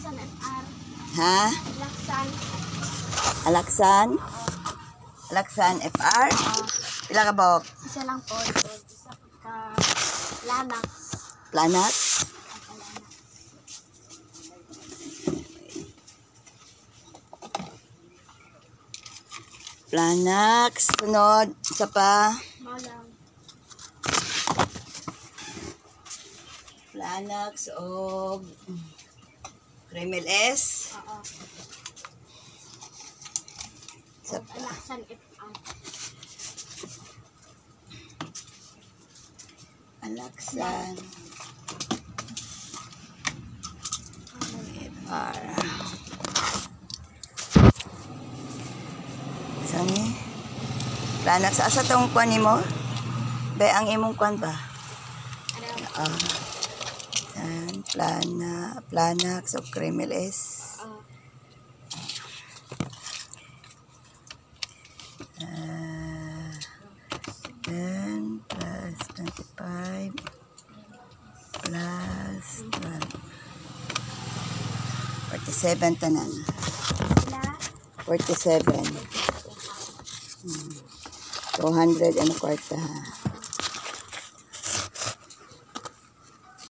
Alaksan FR. Ha? Alaksan. Alaksan? Alaksan FR? Pila ka bok? Isa lang po. Isa ka Planax. Planax? Planax. Sunod. Isa pa. Malang. Planax o Kremel S. Oo. Isa pa. Alaksan FR. Alaksan FR. Sani? Planax. Asa tong kwan mo? Be, ang imong kwan ba? Ano? Planax o Kremel S. Oo. 10 plus 25 plus 12. 47 tanan. Sila. 47. 200 and a quarter ha.